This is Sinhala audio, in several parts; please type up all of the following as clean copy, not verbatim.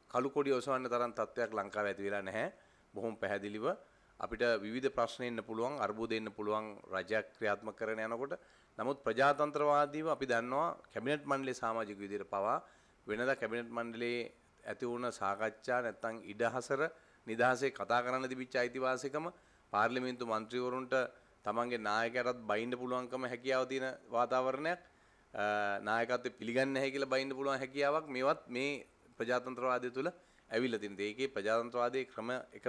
කළු කොඩි ඔසවන්න තරම් තත්ත්වයක් ලංකාවේ ඇති වෙලා නැහැ. බොහොම පැහැදිලිව අපිට විවිධ ප්‍රශ්න එන්න පුළුවන්, අර්බුද එන්න පුළුවන් රජයක් ක්‍රියාත්මක කරන යනකොට. නමුත් ප්‍රජාතන්ත්‍රවාදීව අපි දන්නවා කැබිනට් මණ්ඩලයේ සමාජික විදියට පවා වෙනදා කැබිනට් මණ්ඩලයේ ඇති වුණ සාකච්ඡා නැත්නම් ඉඩහසර නිදහසේ කතා කරන්න තිබිච්ච අයිතිවාසිකම පාර්ලිමේන්තු මන්ත්‍රීවරුන්ට තමන්ගේ නායකයටත් බයින්න පුළුවන්කම හැකියාව තියෙන වාතාවරණයක් නායකත්වයේ පිළිගන්නේ නැහැ කියලා බයින්න පුළුවන් හැකියාවක් මේවත් මේ ප්‍රජාතන්ත්‍රවාදය තුළ ඇවිල්ලා තියෙනවා. ඒකේ ප්‍රජාතන්ත්‍රවාදයේ ක්‍රම එක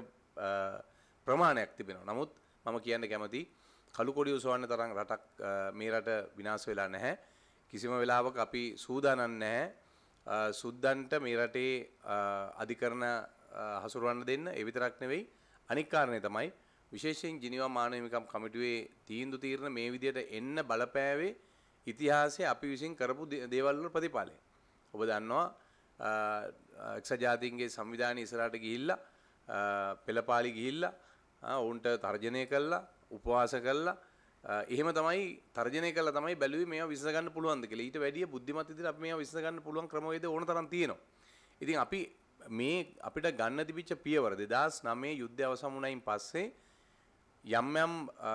ප්‍රමාණයක් තිබෙනවා. නමුත් මම කියන්න කැමති කළු කොඩිය උසවන්න තරම් රටක් මේ රට විනාශ වෙලා නැහැ. කිසිම වෙලාවක අපි සූදානම් නැහැ සුද්දන්ට මේ රටේ අධිකරණ හසුරවන්න දෙන්න. ඒ විතරක් නෙවෙයි අනික් කාරණේ තමයි විශේෂයෙන් ජිනීවා මානව හිමිකම් කමිටුවේ තීන්දුව తీරන මේ විදියට එන්න බලපෑවේ ඉතිහාසයේ අපි විසින් කරපු දේවල් වල ප්‍රතිඵලය. ඔබ දන්නවා එක්සත් ජාතීන්ගේ සංවිධානයේ ඉස්සරහට ගිහිල්ලා පෙළපාලි ගිහිල්ලා ඔවුන්ට තර්ජනය කළා උපවාස කළා එහෙම තමයි තර්ජනය කළා තමයි බැලුවේ මේවා විසඳ ගන්න පුළුවන්ද කියලා. ඊට වැඩිය බුද්ධිමත් විදිහට අපි මේවා විසඳ ගන්න පුළුවන් ක්‍රමවේද ඕන තරම් තියෙනවා. ඉතින් අපි මේ අපිට ගන්න තිබිච්ච පියවර 2009 යුද්ධය අවසන් වුණයින් පස්සේ යම් යම්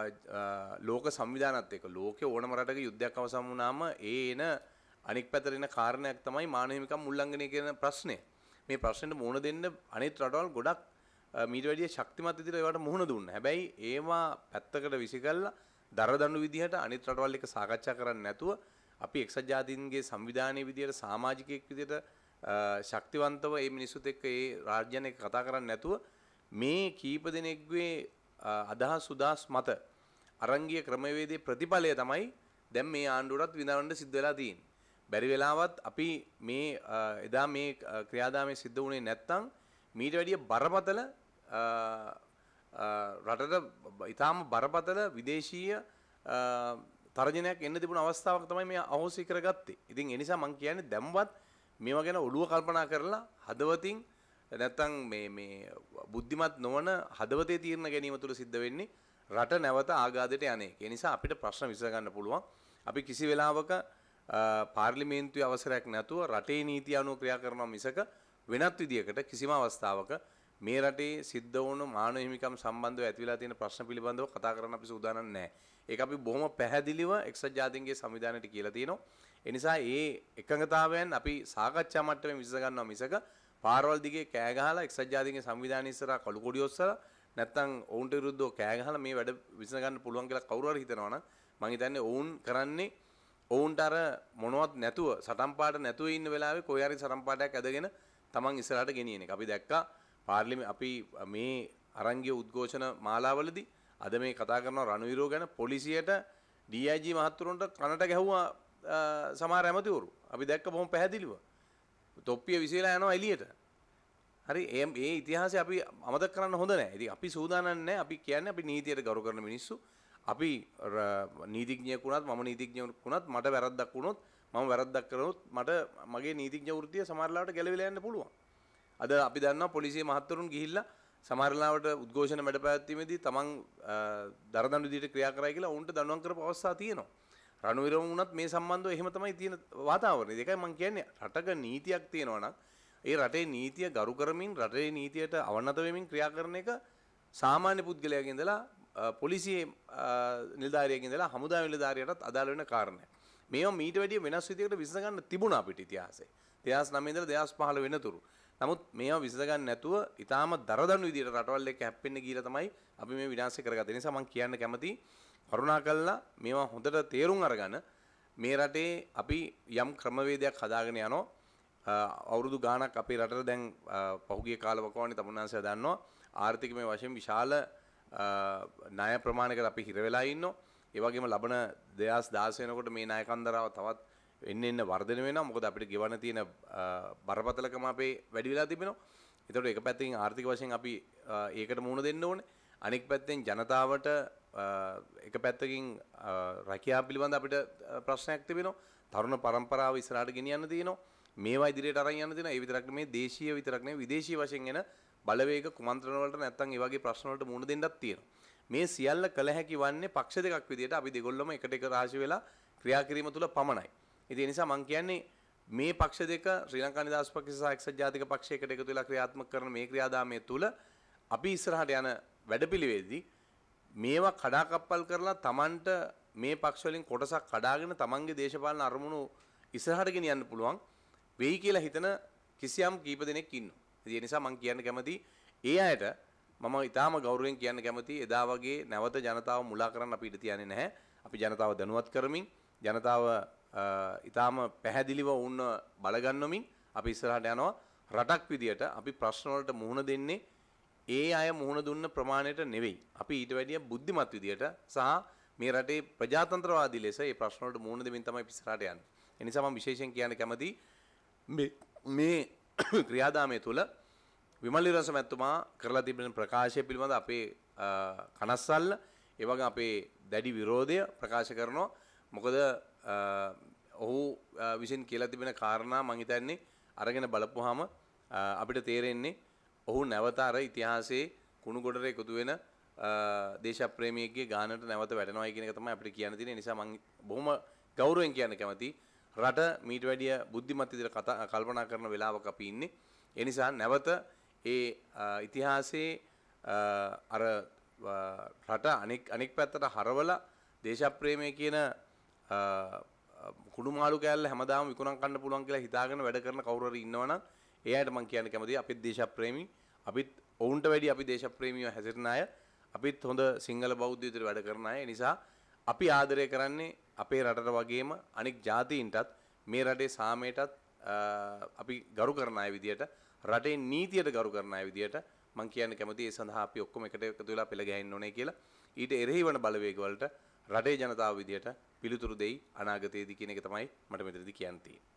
ලෝක සංවිධානත් එක්ක ලෝකේ ඕනම රටක යුද්ධයක් අවසන් වුණාම එන අනික් පැත්තට එන කාරණයක් තමයි මානව හිමිකම් උල්ලංඝනය කියන ප්‍රශ්නය. මේ ප්‍රශ්නෙට මුහුණ දෙන්න අනිත් රටවල් ගොඩක් මීට වැඩිය ශක්තිමත් විදිහට ඒවට මුහුණ දුන්නා. හැබැයි ඒවා පැත්තකට විසිකල්ලා දරදඬු විදිහට අනිත් රටවල් එක්ක සාකච්ඡා කරන්නේ නැතුව අපි එක්සත් ජාතීන්ගේ සංවිධානයේ විදිහට සමාජිකයෙක් විදිහට ශක්තිවන්තව මේ මිනිස්සුත් එක්ක ඒ රාජ්‍යයන් එක්ක කතා කරන්නේ නැතුව මේ කීප දෙනෙක්ගේ අදහස් උදාස් මත අරංගිය ක්‍රමවේදයේ ප්‍රතිඵලය තමයි දැන් මේ ආණ්ඩුවටත් විඳවන්න සිද්ධ වෙලා තියෙන්නේ. බැරි වෙලාවත් අපි මේ එදා මේ ක්‍රියාදාමයේ සිද්ධ වුණේ නැත්නම් මීට වැඩිය බරපතල රටට ඊටාම බරපතල විදේශීය තර්ජනයක් එන්න තිබුණ අවස්ථාවක් තමයි මේ අහෝසි කරගත්තේ. ඉතින් ඒ නිසා මම කියන්නේ දැම්වත් මේවා ගැන ඔළුව කල්පනා කරලා හදවතින් නැත්තම් මේ බුද්ධිමත් නොවන හදවතේ තීරණ ගැනීම තුළ සිද්ධ වෙන්නේ රට නැවත ආගාදයට යන්නේ. ඒ නිසා අපිට ප්‍රශ්න විසඳ ගන්න පුළුවන්. අපි කිසි වෙලාවක පාර්ලිමේන්තුවේ අවසරයක් නැතුව රටේ නීතිය අනුව ක්‍රියා කරනවා මිසක වෙනත් විදියකට කිසිම අවස්ථාවක මේ රටේ සිද්ධ වුණු මානව හිමිකම් සම්බන්ධව ඇතිවලා තියෙන ප්‍රශ්න පිළිබඳව කතා කරන්න අපි සූදානම් නැහැ. ඒක අපි බොහොම පැහැදිලිව එක්සත් ජාතීන්ගේ සංවිධානයට කියලා තියෙනවා. ඒ නිසා මේ එකඟතාවයන් අපි සාකච්ඡා මට්ටමේ විසඳ ගන්නවා මිසක පාරවල් දිගේ කෑ ගහලා එක්සත් ජාතීන්ගේ සංවිධානය ඉස්සරහා කළු කොඩිය ඔස්සලා නැත්තම් ඔවුන්ට විරුද්ධව කෑ ගහලා මේ වැඩ විසඳ ගන්න පුළුවන් කියලා කවුරු හරි හිතනවා නම් මම හිතන්නේ ඔවුන් කරන්නේ ඔවුන්ට අර මොනවත් නැතුව සටන් පාට නැතුව ඉන්න වෙලාවේ කොයි හරි සටන් පාටයක් ඇදගෙන තමන් ඉස්සරහට ගෙනියන එක. අපි දැක්කා අපි මේ අරංගිය උද්ඝෝෂණ මාලාවලදී අද මේ කතා කරන රණවිරෝ ගැන පොලිසියට DIG මහත්තුරුන්ට කනට ගැහුවා සමහර ඇමතිවරු. අපි දැක්ක බොහොම පැහැදිලිව. තොප්පිය විසිරලා යනවා එළියට. හරි මේ ඉතිහාසය අපි අමතක කරන්න හොඳ නැහැ. ඉතින් අපි සූදානම් නැහැ. අපි කියන්නේ අපි නීතියට ගරු කරන මිනිස්සු. අපි නීතිඥයෙක් වුණත් මම නීතිඥයෙක් වුණත් මට වැරද්දක් වුණොත් මම වැරද්දක් කරනොත් මට මගේ නීතිඥ වෘත්තිය සමහර ලාවට ගැලවිලා යන්න පුළුවන්. අද අපි දන්නවා පොලිසිය මහත්වරුන් ගිහිල්ලා සමහර ලාවට උද්ඝෝෂණ මැඩ පැවැත්වීමේදී තමන් දරදඬු විදිහට ක්‍රියා කරයි කියලා උන්ට දඬුවම් කරපු අවස්ථා තියෙනවා. රණවිරම වුණත් මේ සම්බන්ධව එහෙම තමයි තියෙන වාතාවරණය. ඒකයි මම කියන්නේ රටක නීතියක් තියෙනවා නම් ඒ රටේ නීතිය ගරු කරමින් රටේ නීතියට අවනත වෙමින් ක්‍රියා කරන එක සාමාන්‍ය පුද්ගලයාගේ ඉඳලා පොලිසියේ නිලධාරියෙක් ඉඳලා හමුදා නිලධාරියටත් අදාළ වෙන කාරණයක්. මේවා මීට වැඩිය වෙනස් විදිහකට විසඳ ගන්න තිබුණා අපිට ඉතිහාසයේ. 2009 ඉඳලා 2015 වෙනතුරු. නමුත් මේවා විසඳ ගන්න නැතුව ඊටාම දරදඬු විදිහට රටවල් එක්ක හැප්පෙන්න ගිහලා තමයි අපි මේ විනාශය කරගත්තේ. ඒ නිසා මම කියන්න කැමතියි කරුණාකරලා මේවා හොඳට තේරුම් අරගෙන මේ රටේ අපි යම් ක්‍රමවේදයක් හදාගෙන යනවා. අවුරුදු ගාණක් අපේ රටට දැන් පහුගිය කාලවකවානුවේ තමුන්නාන්සලා දන්නවා ආර්ථිකමය වශයෙන් විශාල ණය ප්‍රමාණයකට අපි හිර වෙලා ඉන්නවා. ඒ වගේම ලබන 2016 වෙනකොට මේ ණය කන්දරාව තවත් එන්න වර්ධනය වෙනවා. මොකද අපිට ගෙවන්න තියෙන බරපතලකම අපේ වැඩි වෙලා තිබෙනවා. ඒතකොට එක පැත්තකින් ආර්ථික වශයෙන් අපි ඒකට මුහුණ දෙන්න ඕනේ. අනෙක් පැත්තෙන් ජනතාවට එක පැත්තකින් රැකියාව පිළිබඳ අපිට ප්‍රශ්නයක් තිබෙනවා. තරුණ පරම්පරාව ඉස්සරහට ගෙනියන්න තියෙනවා. මේවා ඉදිරියට අරන් යන්න තියෙනවා. ඒ විතරක් නෙමෙයි දේශීය විතරක් නෙමෙයි විදේශීය වශයෙන් එන බලවේග කුමන්ත්‍රණ වලට නැත්තම් ඒ වගේ ප්‍රශ්න වලට මුහුණ දෙන්නත් තියෙනවා. මේ සියල්ල කළ හැකි වන්නේ පක්ෂ දෙකක් විදිහට අපි දෙගොල්ලම එකට එක රාශි වෙලා ක්‍රියා කිරීම තුළ පමණයි. ඉතින් ඒ නිසා මම කියන්නේ මේ පක්ෂ දෙක ශ්‍රී ලංකා නිදහස් පක්ෂ සහ එක්සත් ජාතික පක්ෂයකට එකතු වෙලා ක්‍රියාත්මක කරන මේ ක්‍රියාදාමය තුල අපි ඉස්සරහට යන වැඩපිළිවෙලදී මේවා කඩාකප්පල් කරලා Tamanට මේ පක්ෂ වලින් කොටසක් කඩාගෙන Tamanගේ දේශපාලන අරමුණු ඉස්සරහට ගෙනියන්න පුළුවන් වෙයි කියලා හිතන කිසියම් කීප දෙනෙක් ඉන්නවා. ඒ නිසා මම කියන්න කැමති ඒ අයට මම ඊටාම ගෞරවයෙන් කියන්න කැමති එදා වගේ නැවත ජනතාව මුලා කරන්න අපි ඉඩ තියන්නේ නැහැ. අපි ජනතාව දැනුවත් කරමින් ජනතාව ඊටාම පැහැදිලිව වුණ බලගන්නමින් අපි ඉස්සරහට යනවා. රටක් විදියට අපි ප්‍රශ්න වලට මුහුණ දෙන්නේ ඒ අය මුහුණ දුන්න ප්‍රමාණයට නෙවෙයි. අපි ඊට වැඩිය බුද්ධිමත් විදියට සහ මේ රටේ ප්‍රජාතන්ත්‍රවාදී ලෙස මේ ප්‍රශ්න වලට මුහුණ දෙමින් තමයි ඉස්සරහට යන්නේ. ඒ නිසා මම විශේෂයෙන් කියන්න කැමති මේ ක්‍රියාදාමය තුළ විමල් විරස මැතිතුමා කරලා තිබෙන ප්‍රකාශය පිළිබඳ අපේ කනස්සල්ල ඒ වගේ අපේ දැඩි විරෝධය ප්‍රකාශ කරනවා. මොකද ඔහු විසින් කියලා තිබෙන කාරණා මම හිතන්නේ අරගෙන බලපුවාම අපිට තේරෙන්නේ ඔහු නැවත අර ඉතිහාසයේ කුණු ගොඩට එකතු වෙන දේශප්‍රේමියෙක්ගේ ගානට නැවත වැටෙනවා කියන එක තමයි අපිට කියන්න තියෙන්නේ. ඒ නිසා මම බොහොම ගෞරවයෙන් කියන්න කැමතියි. රට මීට වැඩිය බුද්ධිමත් විදිහට කල්පනා කරන වෙලාවක අපි ඉන්නේ. ඒ නිසා නැවත ඒ ඉතිහාසයේ අර රට අනෙක් පැත්තට හරවලා දේශප්‍රේමය කියන කුඩුමාළු කෑල්ල හැමදාම විකුණන් කන්න පුළුවන් කියලා හිතාගෙන වැඩ කරන කවුරු හරි ඉන්නවනම් ඒ අයට මම කියන්න කැමතියි අපිත් දේශප්‍රේමී අපිත් ඔවුන්ට වැඩි අපි දේශප්‍රේමීව හැසිරෙන අය අපිත් හොඳ සිංහල බෞද්ධ විදිහට වැඩ කරන අය. ඒ නිසා අපි ආදරය කරන්නේ අපේ රටට වගේම අනෙක් ජාතීන්ටත් මේ රටේ සාමයටත් අපි ගරු කරන අය විදියට රටේ නීතියට ගරු කරන අය විදියට මම කියන්න කැමතියි. ඒ සඳහා අපි ඔක්කොම එකට එකතු වෙලා පෙළ ගැහෙන්න ඕනේ කියලා. ඊට එරෙහි වන බලවේග වලට රටේ ජනතාව විදියට පිළිතුරු දෙයි අනාගතයේදී කියන එක තමයි මට මෙතනදී කියන්න තියෙන්නේ.